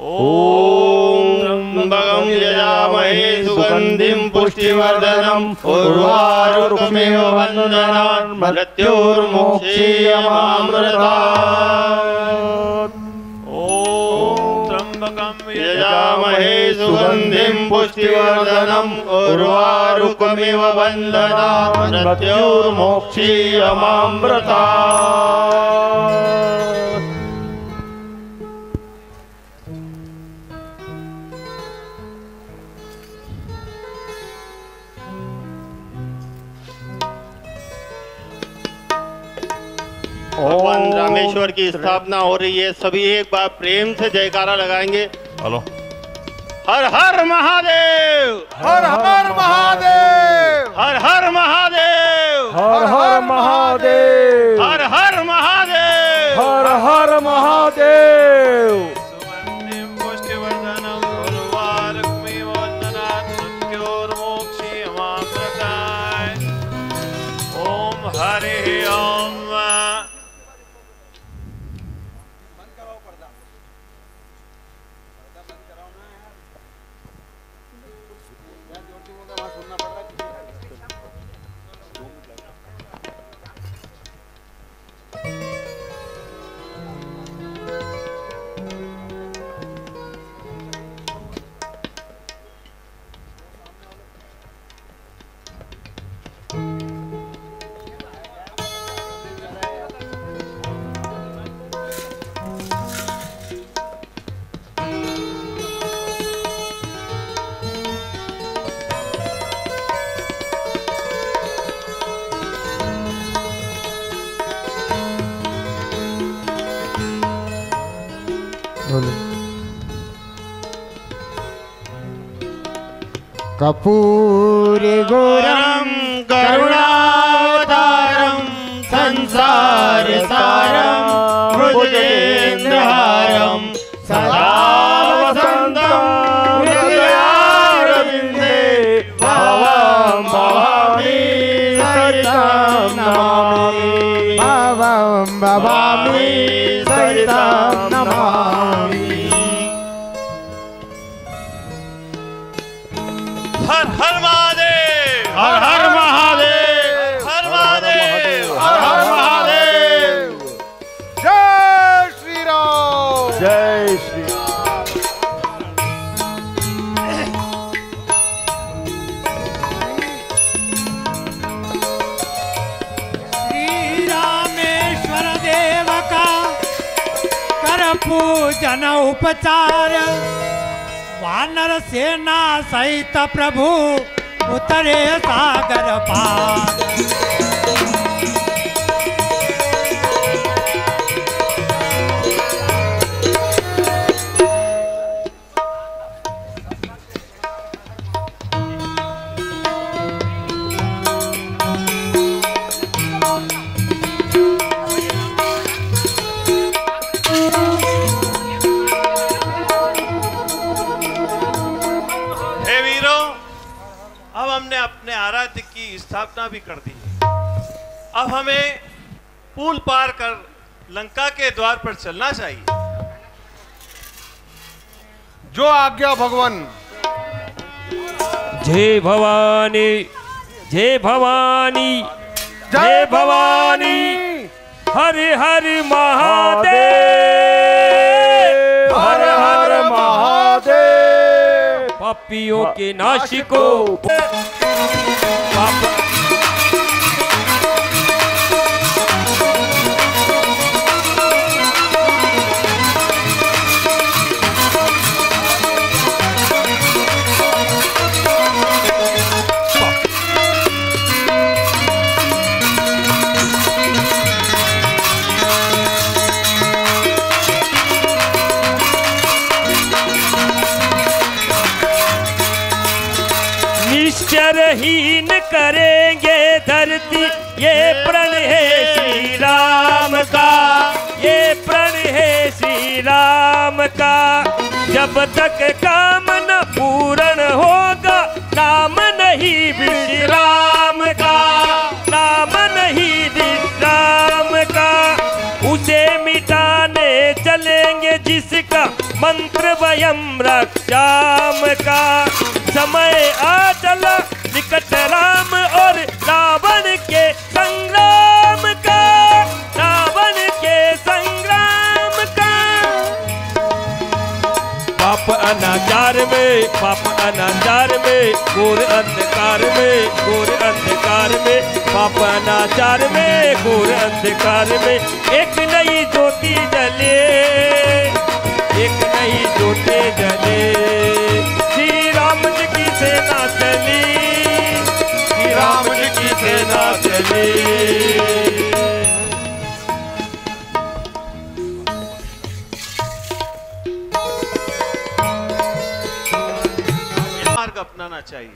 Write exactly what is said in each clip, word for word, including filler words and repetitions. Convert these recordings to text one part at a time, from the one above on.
त्र्यंबकं यजामहे सुगंधिं पुष्टिवर्धनम् उर्वारुकमिव बन्धनान् मृत्योर्मोक्षीयमामृतात्। यजामहे सुगंधिं पुष्टिवर्धनम् उर्वारुकमिव बन्धनान् मृत्योर्मोक्षीयमामृतात्। भगवान रामेश्वर की स्थापना हो रही है। सभी एक बार प्रेम से जयकारा लगाएंगे। हेलो। हर हर महादेव, हर हर महादेव, हर हर महादेव, हर हर महादेव, हर हर महादेव, हर हर महादेव। सुगंधिं पुष्टिवर्धनम् उर्वारुकमिव बन्धनान् मृत्योर्मोक्षीयमामृतात्। ओम हरि ओम। कर्पूरी गौरम करुणावतारम संसार सारम भुजगेन्द्रहारम सदा वसंतम हृदयारविंदे भवं भवामि सरितं नमामि भवं भवामि सरितं नमामि। हर हर महादेव, हर हर महादेव, हर महादेव, हर हर महादेव। जय श्री राम, जय श्री श्री रामेश्वर देव का कर पूजन उपचार वानर सेना सहित प्रभु उतरे सागर पार। अपने आराध्य की स्थापना भी कर दी। अब हमें पुल पार कर लंका के द्वार पर चलना चाहिए। जो आज्ञा भगवान। जय भवानी, जय भवानी, जय भवानी, हरि हरि महादेव, हर हर महादेव। पापियों के नाशिको निश्चरहीन करेंगे धरती, ये प्रण है श्री राम का, ये प्रण है श्री राम का। जब तक काम न पूर्ण होगा, नाम नहीं विश्राम का, नाम नहीं विश्राम का। उसे मिटाने चलेंगे जिसका मंत्र वयम रक्षाम का। समय आ चला निकट राम और रावण के संग्राम का, रावण के संग्राम का। पाप अनाचार में, पाप अनाचार में, घोर अंधकार में, घोर अंधकार में, पाप अनाचार में, घोर अंधकार में एक नई ज्योति जले, एक नई ज्योति जले। श्री राम जी की सेना चली, श्री राम जी की सेना चली। मार्ग अपनाना चाहिए।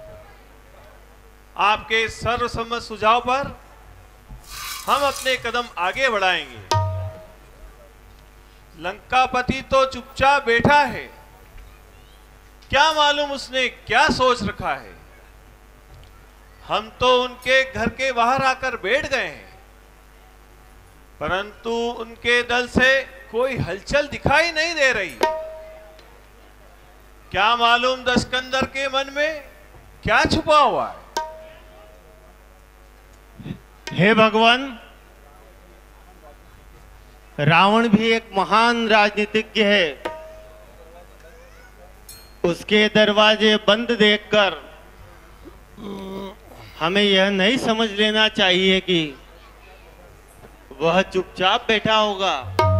आपके सर्वसम्मत सुझाव पर हम अपने कदम आगे बढ़ाएंगे। लंकापति तो चुपचाप बैठा है, क्या मालूम उसने क्या सोच रखा है। हम तो उनके घर के बाहर आकर बैठ गए हैं, परंतु उनके दल से कोई हलचल दिखाई नहीं दे रही। क्या मालूम दशकंदर के मन में क्या छुपा हुआ है। हे भगवान, रावण भी एक महान राजनीतिज्ञ है। उसके दरवाजे बंद देखकर हमें यह नहीं समझ लेना चाहिए कि वह चुपचाप बैठा होगा।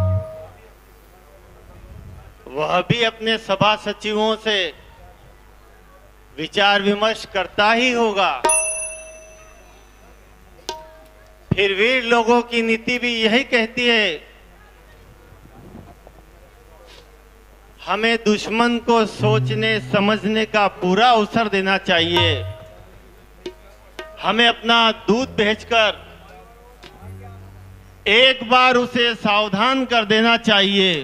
वह भी अपने सभा सचिवों से विचार विमर्श करता ही होगा। फिर वीर लोगों की नीति भी यही कहती है, हमें दुश्मन को सोचने समझने का पूरा अवसर देना चाहिए। हमें अपना दूत भेजकर एक बार उसे सावधान कर देना चाहिए।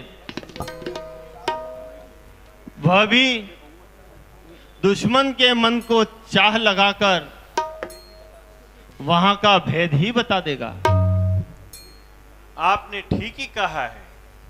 वह भी दुश्मन के मन को चाह लगाकर वहां का भेद ही बता देगा। आपने ठीक ही कहा है।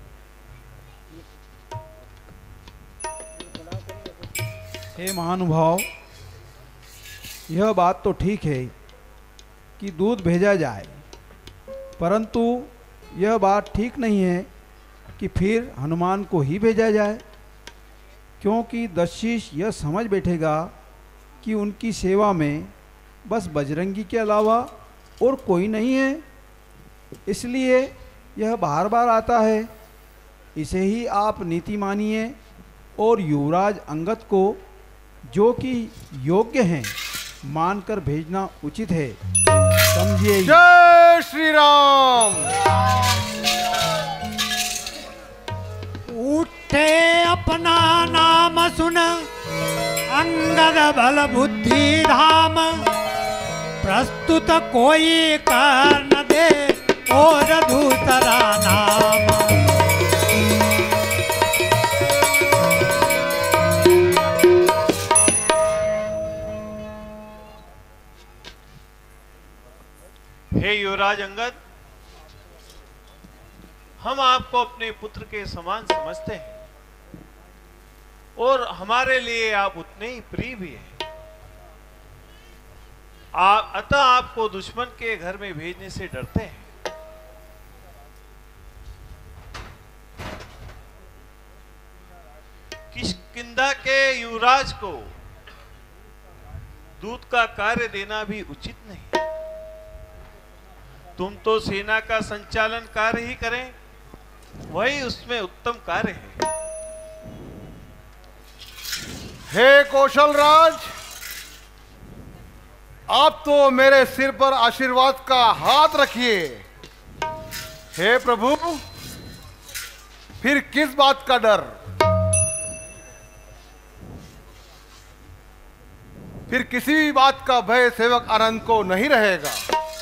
हे महानुभाव, यह बात तो ठीक है कि दूध भेजा जाए, परंतु यह बात ठीक नहीं है कि फिर हनुमान को ही भेजा जाए, क्योंकि दशशीष यह समझ बैठेगा कि उनकी सेवा में बस बजरंगी के अलावा और कोई नहीं है। इसलिए यह बार बार आता है। इसे ही आप नीति मानिए और युवराज अंगद को, जो कि योग्य हैं, मानकर भेजना उचित है, समझिए। जय श्री राम। उठे अपना नाम सुन अंगद बल बुद्धि धाम, प्रस्तुत कोई कर न दे और दूसरा नाम। हे युवराज अंगद, हम आपको अपने पुत्र के समान समझते हैं और हमारे लिए आप उतने ही प्रिय भी हैं। आप अतः आपको दुश्मन के घर में भेजने से डरते हैं। किष्किंधा के युवराज को दूत का कार्य देना भी उचित नहीं। तुम तो सेना का संचालन कार्य ही करें, वही उसमें उत्तम कार्य है। हे कौशल राज, आप तो मेरे सिर पर आशीर्वाद का हाथ रखिए। हे प्रभु, फिर किस बात का डर, फिर किसी भी बात का भय सेवक आनंद को नहीं रहेगा।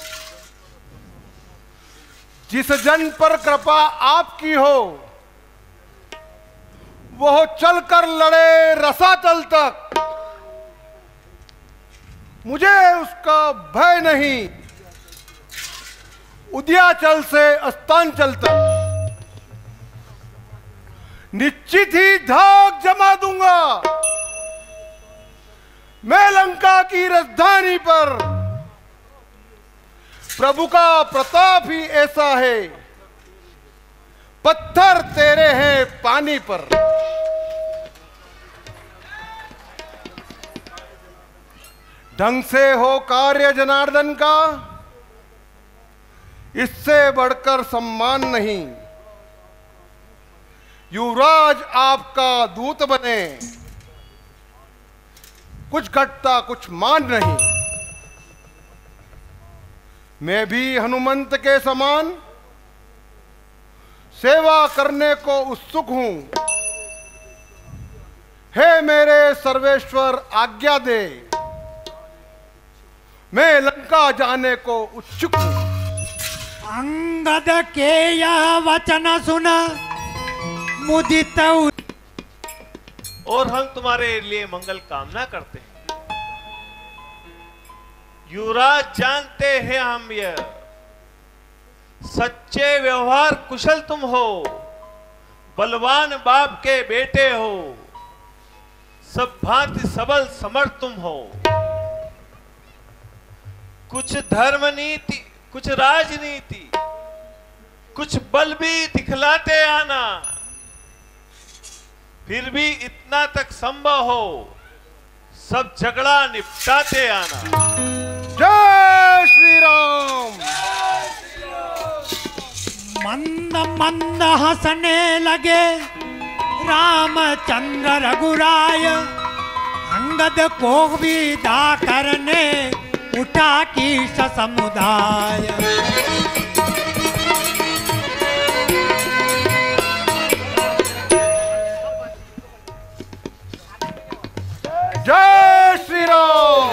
जिस जन पर कृपा आपकी हो, वह चलकर लड़े रसातल तक, मुझे उसका भय नहीं। उदयाचल से अस्तांचल तक नित्य निश्चित ही धाक जमा दूंगा। मैं लंका की राजधानी पर, प्रभु का प्रताप ही ऐसा है, पत्थर तेरे हैं पानी पर। ढंग से हो कार्य जनार्दन का, इससे बढ़कर सम्मान नहीं। युवराज आपका दूत बने, कुछ घटता कुछ मान नहीं। मैं भी हनुमंत के समान सेवा करने को उत्सुक हूं। हे मेरे सर्वेश्वर आज्ञा दे, मैं लंका जाने को उत्सुक हूं। अंगद के यह वचन सुन मुदित, और हम तुम्हारे लिए मंगल कामना करते हैं। युवराज जानते हैं हम यह, सच्चे व्यवहार कुशल तुम हो, बलवान बाप के बेटे हो, सब भांति सबल समर्थ तुम हो। कुछ धर्म नीति, कुछ राजनीति, कुछ बल भी दिखलाते आना, फिर भी इतना तक संभव हो सब झगड़ा निपटाते आना। जय श्री राम। मंद मंद हंसने लगे रामचंद्र रघुराय, अंगद को विदा करने उठा कीश समुदाय। जय श्री राम।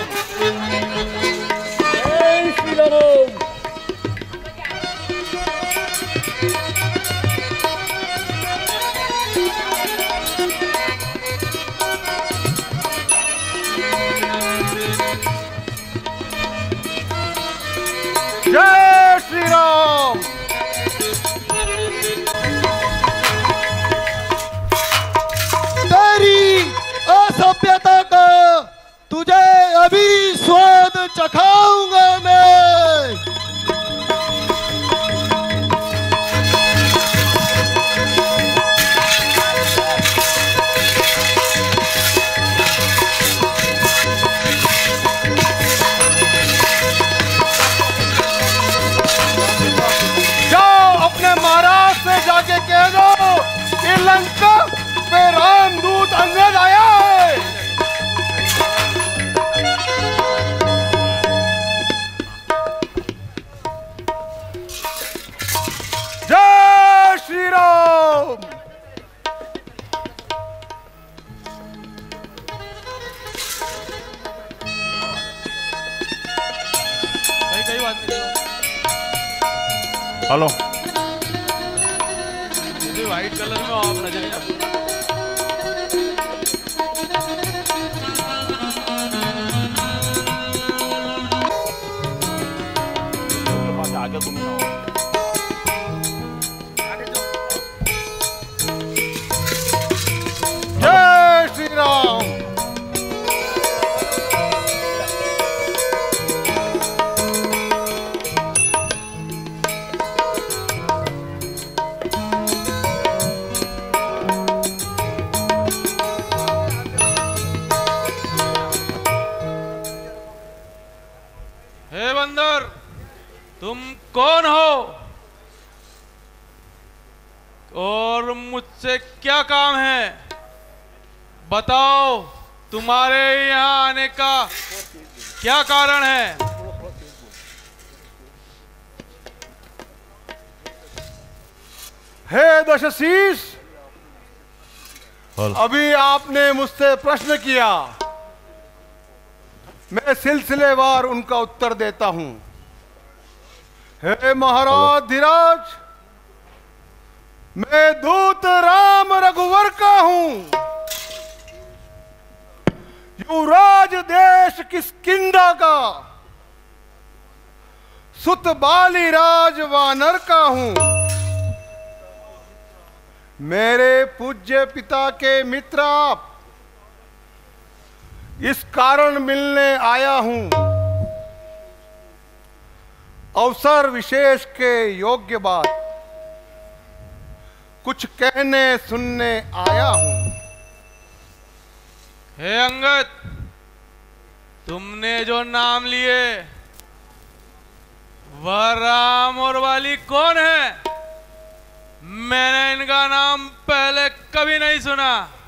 जय श्री राम। जय श्री राम। तेरी असभ्यता का तुझे अभी स्वाद चखाऊंगा मैं। जाओ अपने महाराज से जाके कह दो कि लंका पे रामदूत अंगद आया है। जय Shri Ram. Hello, white colour में आप नजर नहीं आते। आगे घूम जाओ। जय श्री राम। हे बंदर, तुम कौन हो और मुझसे क्या काम है? बताओ, तुम्हारे यहाँ आने का क्या कारण है? हे दशशीष, अभी आपने मुझसे प्रश्न किया, मैं सिलसिलेवार उनका उत्तर देता हूं। हे महाराज धीराज, मैं दूत राम रघुवर का हूं। युवराज देश किष्किंधा का, सुत बाली राज वानर का हूं। मेरे पूज्य पिता के मित्र आप, इस कारण मिलने आया हूं। अवसर विशेष के योग्य बात कुछ कहने सुनने आया हूं। हे अंगद, तुमने जो नाम लिए वह राम और वाली कौन है? मैंने इनका नाम पहले कभी नहीं सुना।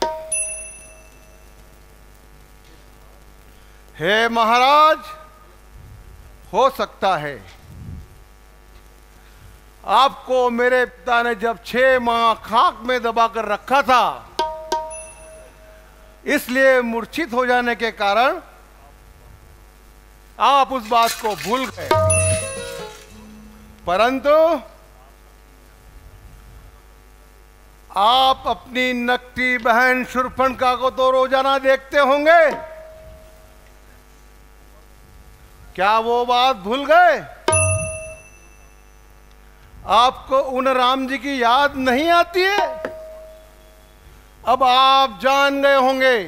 हे महाराज, हो सकता है आपको मेरे पिता ने जब छह माह खाक में दबाकर रखा था, इसलिए मूर्छित हो जाने के कारण आप उस बात को भूल गए। परंतु आप अपनी नकटी बहन शूर्पणखा को तो रोजाना देखते होंगे, क्या वो बात भूल गए? आपको उन राम जी की याद नहीं आती है? अब आप जान गए होंगे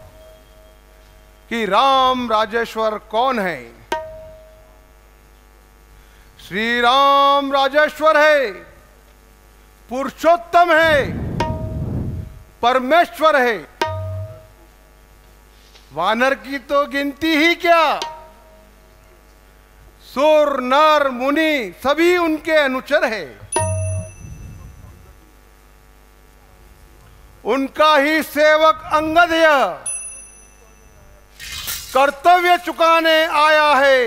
कि राम राजेश्वर कौन है। श्री राम राजेश्वर है, पुरुषोत्तम है, परमेश्वर है। वानर की तो गिनती ही क्या, सुर नर मुनि सभी उनके अनुचर है। उनका ही सेवक अंगद यह कर्तव्य चुकाने आया है।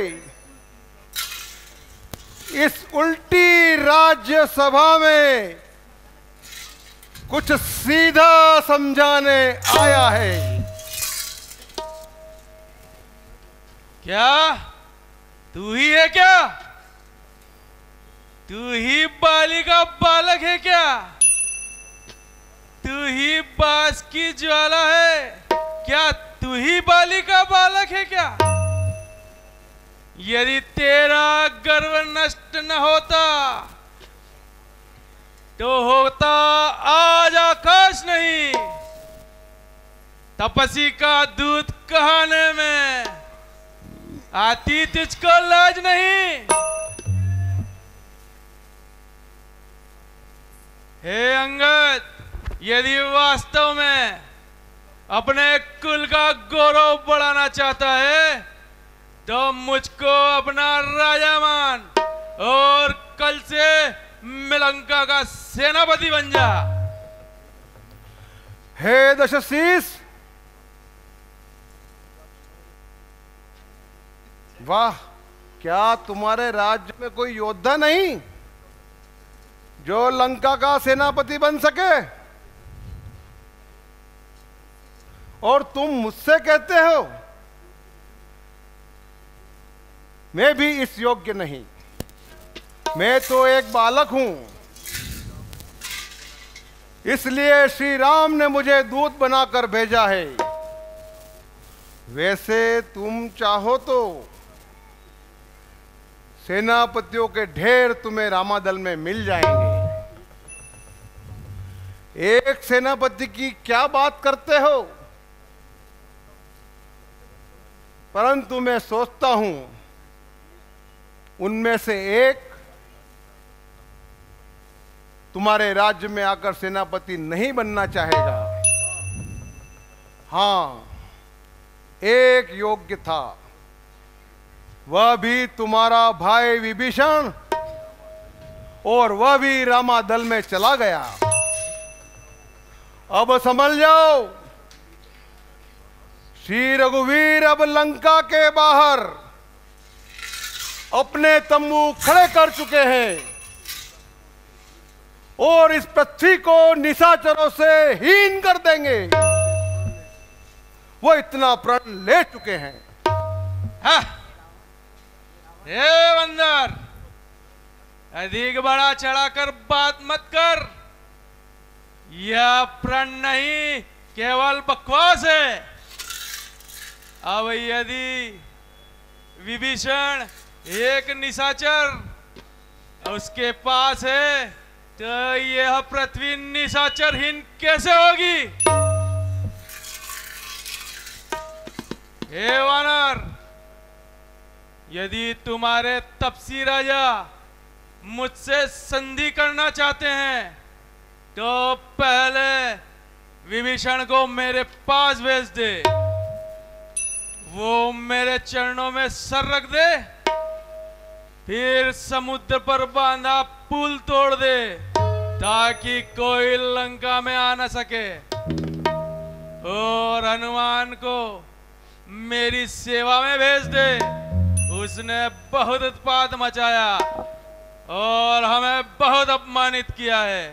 इस उल्टी राज्य सभा में कुछ सीधा समझाने आया है। क्या तू ही है क्या? तू ही बाली का बालक है क्या? तू ही बास की ज्वाला है क्या? तू ही बाली का बालक है क्या? यदि तेरा गर्व नष्ट न होता तो होता आज आकाश नहीं, तपसी का दूध कहाने में आती तुझको लाज नहीं। हे अंगद, यदि वास्तव में अपने कुल का गौरव बढ़ाना चाहता है तो मुझको अपना राजा मान और कल से मिलंका का सेनापति बन जा। हे दशशीष, वाह, क्या तुम्हारे राज्य में कोई योद्धा नहीं जो लंका का सेनापति बन सके? और तुम मुझसे कहते हो मैं भी इस योग्य नहीं। मैं तो एक बालक हूं, इसलिए श्री राम ने मुझे दूत बनाकर भेजा है। वैसे तुम चाहो तो सेनापतियों के ढेर तुम्हें रामादल में मिल जाएंगे। एक सेनापति की क्या बात करते हो? परंतु मैं सोचता हूं उनमें से एक तुम्हारे राज्य में आकर सेनापति नहीं बनना चाहेगा। हां, एक योग्य था, वह भी तुम्हारा भाई विभीषण, और वह भी रामादल में चला गया। अब समझ जाओ, श्री रघुवीर अब लंका के बाहर अपने तंबू खड़े कर चुके हैं और इस पृथ्वी को निशाचरों से हीन कर देंगे। वो इतना प्रण ले चुके हैं। हाँ। हे बंदर, अधिक बड़ा चढ़ाकर बात मत कर। यह प्रण नहीं, केवल बकवास है। अब यदि विभीषण एक निशाचर उसके पास है तो यह पृथ्वी निशाचरहीन कैसे होगी? हे वानर, यदि तुम्हारे तपसी राजा मुझसे संधि करना चाहते हैं तो पहले विभीषण को मेरे पास भेज दे, वो मेरे चरणों में सर रख दे, फिर समुद्र पर बांधा पुल तोड़ दे ताकि कोई लंका में आ न सके, और हनुमान को मेरी सेवा में भेज दे। उसने बहुत उत्पात मचाया और हमें बहुत अपमानित किया है,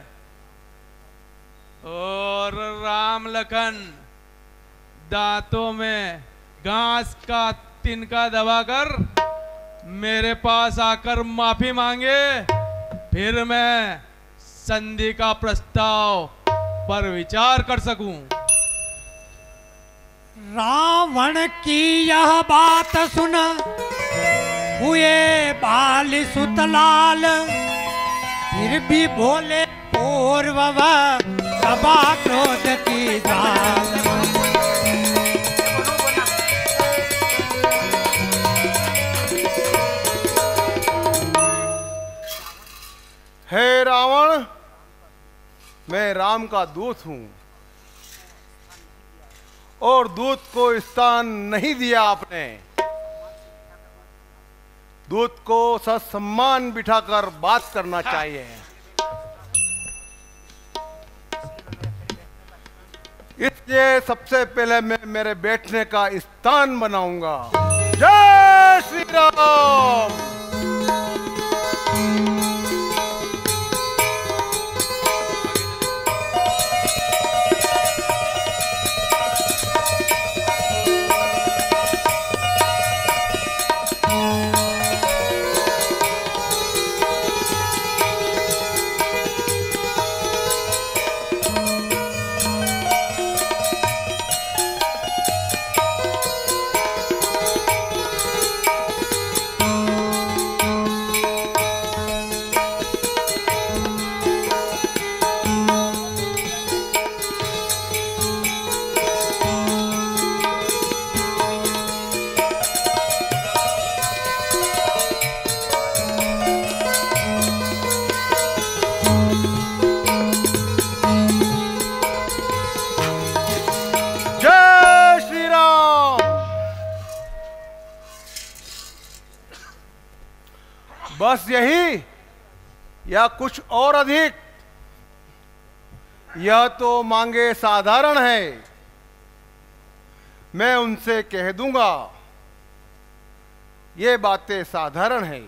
और राम लखन दांतों में घास का तिनका दबाकर मेरे पास आकर माफी मांगे, फिर मैं संधि का प्रस्ताव पर विचार कर सकूं। रावण की यह बात सुन हुए बाल सुतलाल, फिर भी बोले पूर्व सभा क्रोध की जाल। हे रावण, मैं राम का दूत हूं और दूत को स्थान नहीं दिया आपने। दूत को ससम्मान बिठाकर बात करना चाहिए। इसलिए सबसे पहले मैं मेरे बैठने का स्थान बनाऊंगा। जय श्री राम। बस यही या कुछ और अधिक? यह तो मांगे साधारण है, मैं उनसे कह दूंगा। ये बातें साधारण है।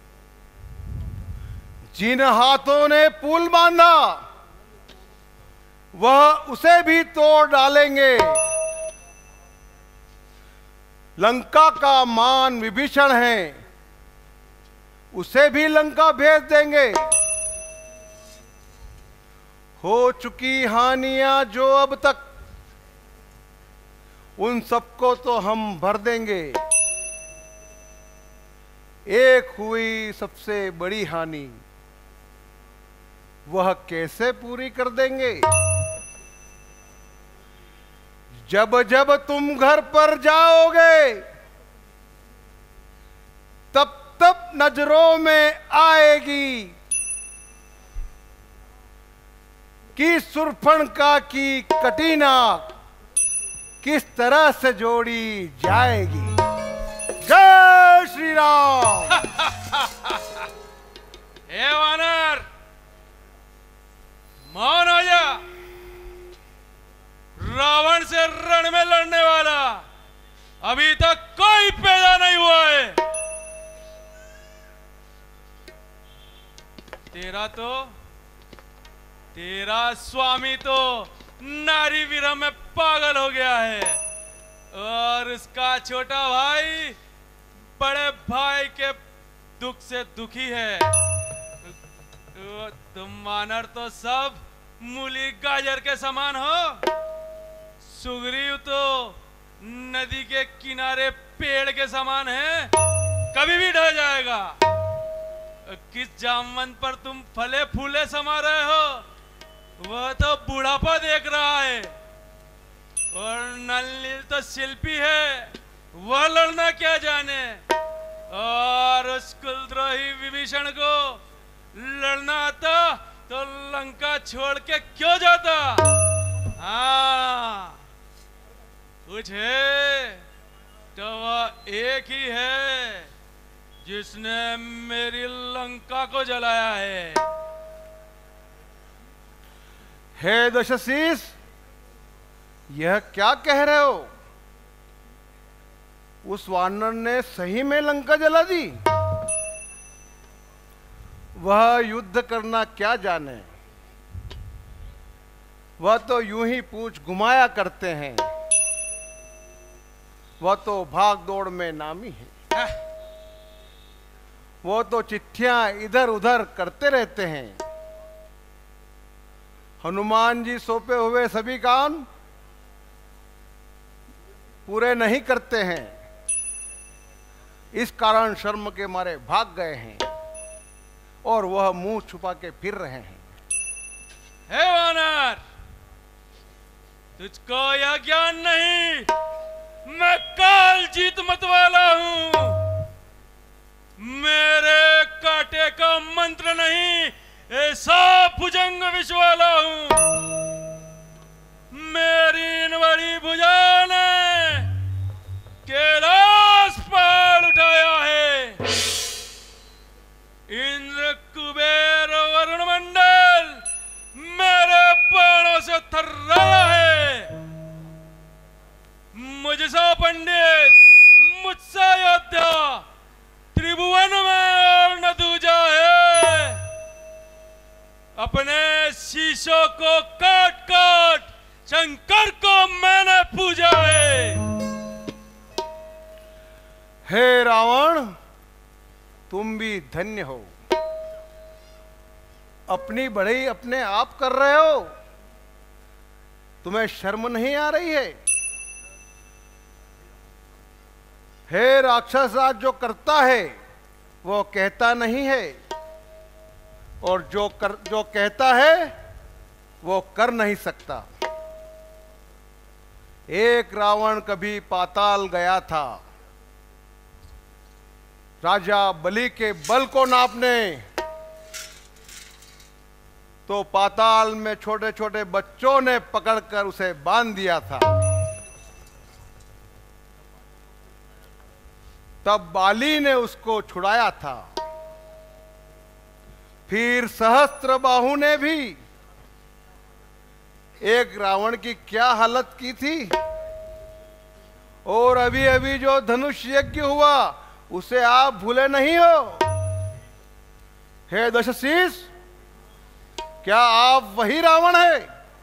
जिन हाथों ने पुल बांधा वह उसे भी तोड़ डालेंगे। लंका का मान विभीषण है, उसे भी लंका भेज देंगे। हो चुकी हानियां जो अब तक, उन सबको तो हम भर देंगे। एक हुई सबसे बड़ी हानि, वह कैसे पूरी कर देंगे? जब जब तुम घर पर जाओगे तब तब नजरों में आएगी कि सुरफणका की कटीना किस तरह से जोड़ी जाएगी। जय श्री राम। हे वानर, मौन हो जा। रावण से रण में लड़ने वाला अभी तक कोई पैदा नहीं हुआ है। तेरा तो तेरा स्वामी तो नारी विरह में पागल हो गया है, और उसका छोटा भाई बड़े भाई के दुख से दुखी है। तो तुम वानर तो सब मूली गाजर के समान हो। सुग्रीव तो नदी के किनारे पेड़ के समान है, कभी भी ढह जाएगा। किस जामवन पर तुम फले फूले समा रहे हो वह तो बुढ़ापा देख रहा है, और नल तो शिल्पी है, वह लड़ना क्या जाने। और उस कुलद्रोही विभीषण को लड़ना आता तो लंका छोड़ के क्यों जाता। हाँ कुछ है तो वह एक ही है जिसने मेरी लंका को जलाया है। हे दशशीष, यह क्या कह रहे हो? उस वानर ने सही में लंका जला दी? वह युद्ध करना क्या जाने, वह तो यूं ही पूंछ घुमाया करते हैं, वह तो भाग दौड़ में नामी है, वो तो चिट्ठियां इधर उधर करते रहते हैं। हनुमान जी सौंपे हुए सभी काम पूरे नहीं करते हैं, इस कारण शर्म के मारे भाग गए हैं और वह मुंह छुपा के फिर रहे हैं। हे वानर, तुझको यह ज्ञान नहीं, मैं काल जीत मत वाला हूं। मेरे कांटे का मंत्र नहीं, ऐसा भुजंग विष वाला हूं। मेरी इन बड़ी भुजा ने कैलाश पहाड़ उठाया है। इंद्र कुबेर वरुण मंडल मेरे बाणों से थर्राया है। मुझसा पंडित, मुझसा योद्धा त्रिभुवन में और न दूजा है। अपने शीशों को काट काट शंकर को मैंने पूजा है। हे रावण, तुम भी धन्य हो। अपनी बढ़ई अपने आप कर रहे हो, तुम्हें शर्म नहीं आ रही है? हे राक्षस राज, जो करता है वो कहता नहीं है, और जो कर जो कहता है वो कर नहीं सकता। एक रावण कभी पाताल गया था राजा बलि के बल को नापने, तो पाताल में छोटे छोटे बच्चों ने पकड़कर उसे बांध दिया था। तब बाली ने उसको छुड़ाया था। फिर सहस्त्रबाहु ने भी एक रावण की क्या हालत की थी, और अभी अभी जो धनुष यज्ञ हुआ उसे आप भूले नहीं हो। हे दशशीष, क्या आप वही रावण है?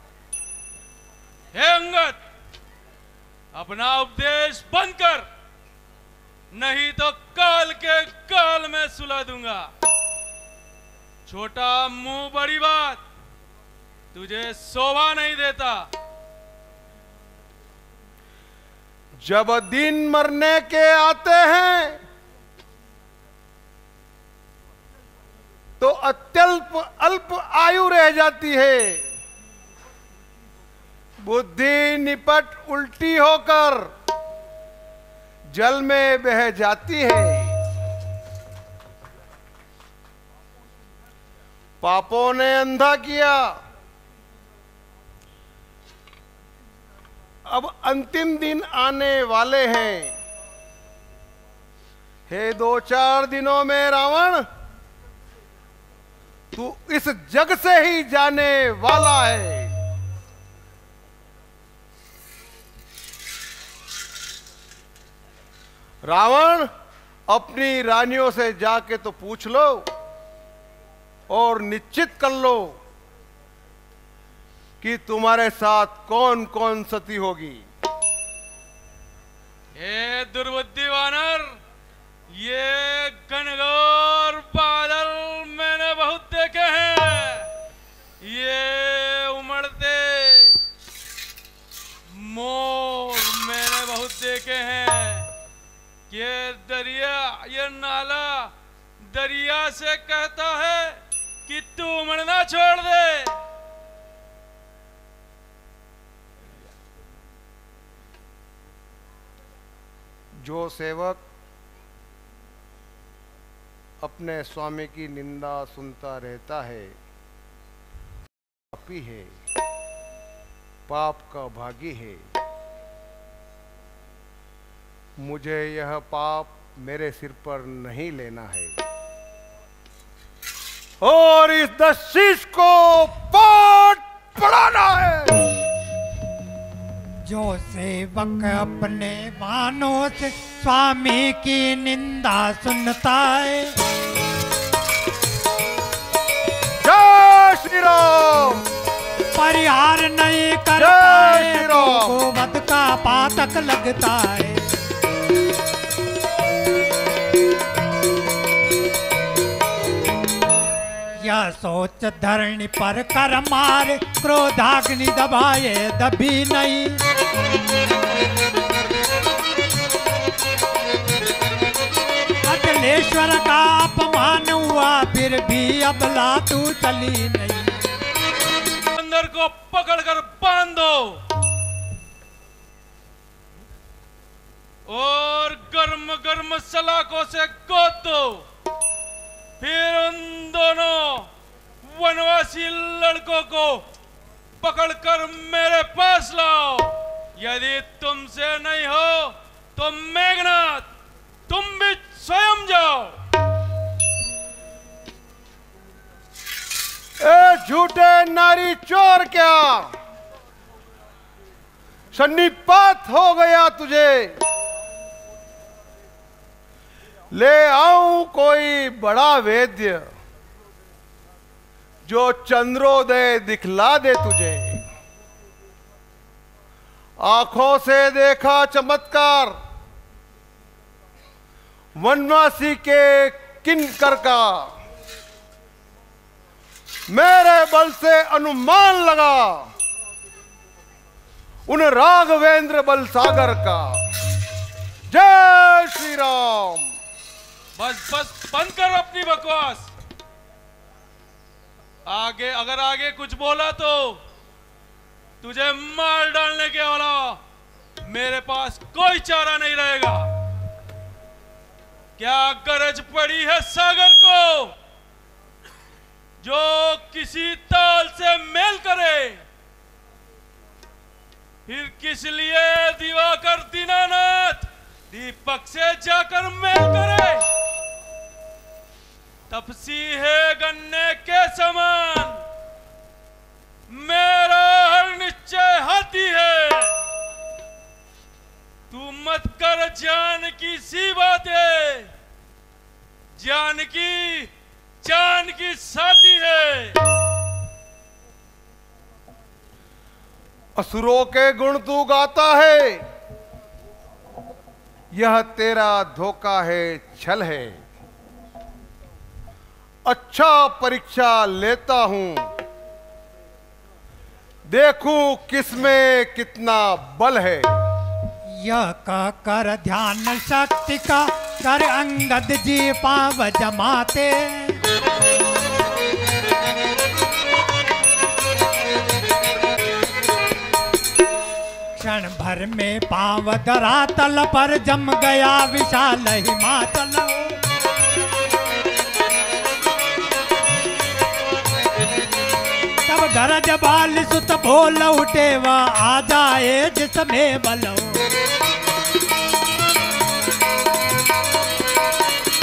हे अंगद, अपना उपदेश बंद कर, नहीं तो काल के काल में सुला दूंगा। छोटा मुंह बड़ी बात, तुझे शोभा नहीं देता। जब दिन मरने के आते हैं तो अत्यल्प अल्प आयु रह जाती है। बुद्धि निपट उल्टी होकर जल में बह जाती है। पापों ने अंधा किया, अब अंतिम दिन आने वाले हैं। हे दो चार दिनों में रावण, तू इस जग से ही जाने वाला है। रावण, अपनी रानियों से जाके तो पूछ लो और निश्चित कर लो कि तुम्हारे साथ कौन कौन सती होगी। ये दुर्बुद्धि वानर, ये घनघोर बादल मैंने बहुत देखे हैं। ये उमड़ते मोर मैंने बहुत देखे हैं। ये दरिया, ये नाला दरिया से कहता है कि तू मरना छोड़ दे। जो सेवक अपने स्वामी की निंदा सुनता रहता है पापी है, पाप का भागी है। मुझे यह पाप मेरे सिर पर नहीं लेना है और इस दशीश को पाठ पढ़ाना है। जो सेवक अपने मानों से स्वामी की निंदा सुनता है, जय श्री राम, परिहार नहीं करता है तो वध का पातक लगता है। यह सोच धरणी पर कर मारे, क्रोधाग्नि दबाए दबी नहीं। अखिलेश्वर का अपमान हुआ फिर भी अबला तू चली नहीं। अंदर को पकड़कर बांध दो और गर्म गर्म सलाखों से गोद दो। फिर उन दोनों वनवासी लड़कों को पकड़कर मेरे पास लाओ। यदि तुमसे नहीं हो तो मेघनाथ तुम भी स्वयं जाओ। ए झूठे नारी चोर, क्या सन्निपात हो गया तुझे? ले आऊं कोई बड़ा वेद्य जो चंद्रोदय दिखला दे तुझे। आंखों से देखा चमत्कार वनवासी के किंकर का, मेरे बल से अनुमान लगा उन राघवेंद्र बल सागर का। जय श्री राम। बस बस बंद कर अपनी बकवास। आगे अगर आगे कुछ बोला तो तुझे मार डालने के अलावा मेरे पास कोई चारा नहीं रहेगा। क्या गरज पड़ी है सागर को जो किसी ताल से मेल करे? फिर किस लिए दिवाकर दीनानाथ दीपक से जाकर मेल करे? तपसी है गन्ने के समान, मेरा हर निश्चय हाथी है। तू मत कर जानकी सी बातें, जानकी जानकी साथी है। असुरों के गुण तू गाता है, यह तेरा धोखा है, छल है। अच्छा परीक्षा लेता हूं, देखूं किसमें कितना बल है। यह कह कर ध्यान शक्ति का कर अंगद जी पांव जमाते। क्षण भर में पांव धरातल पर जम गया विशाल हिमाचल। तब गरज बाल सुत बोल उठे वा आ जाए जिसमें बलो।